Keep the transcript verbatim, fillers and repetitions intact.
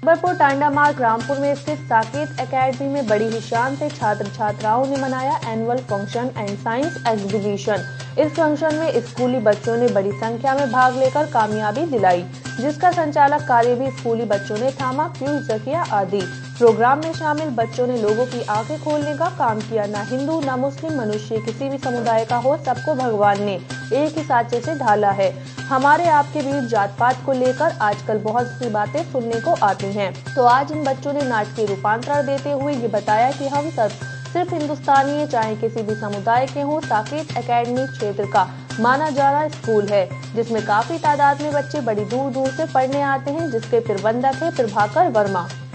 अकबरपुर टांडा मार्ग रामपुर में स्थित साकेत एकेडमी में बड़ी ही शान से छात्र छात्राओं ने मनाया annual function and science exhibition. इस फंक्शन में स्कूली बच्चों ने बड़ी संख्या में भाग लेकर कामयाबी दिलाई, जिसका संचालक कार्य भी स्कूली बच्चों ने थामा, क्यूज किया आदि। प्रोग्राम में शामिल बच्चों ने लोगों की आंखें खोलने का काम किया। न हिंदू न मुस्लिम मनुष्य किसी भी समुदाय का हो, सबको भगवान ने एक ही सांचे से ढाला है। हमारे आपके बीच जात पात को लेकर आजकल बहुत सी बातें सुनने को आती हैं, तो आज इन बच्चों ने नाटकीय रूपांतरण देते हुए ये बताया कि हम सब सिर्फ हिंदुस्तानी है, चाहे किसी भी समुदाय के हों। साकेत एकेडमी क्षेत्र का माना जाना स्कूल है, जिसमें काफी तादाद में बच्चे बड़ी दूर दूर से पढ़ने आते हैं, जिसके प्रबंधक है प्रभाकर वर्मा।